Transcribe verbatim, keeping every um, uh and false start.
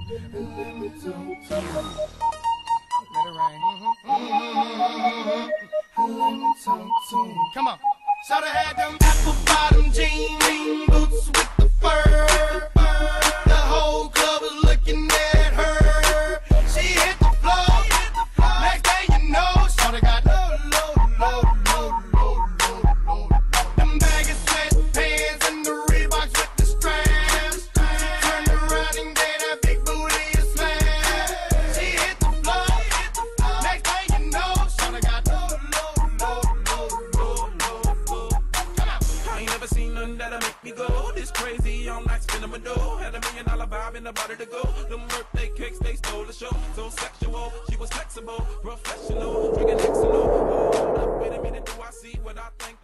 let me talk to you. Let it rain. Mm-hmm. Let me talk to you. Come on. Shoulda had them apple bottom jean boots with the fur. The whole club was looking at her. She hit the floor. Next thing you know, shoulda got low, low, low, low, low, low, low. Them baggy sweatpants and the Reeboks with the straps. Turned around and gave that big booty a slam. She hit the floor. Next thing you know, shoulda got low, low, low, low, low, low. I ain't never seen nothing that'll make me go this crazy all night spinning my dough. Had a million dollar vibe in the body to go. Them birthday cakes, they stole the show. So sexual, she was flexible, professional, drinking X and O. Hold up, wait a minute, do I see what I think?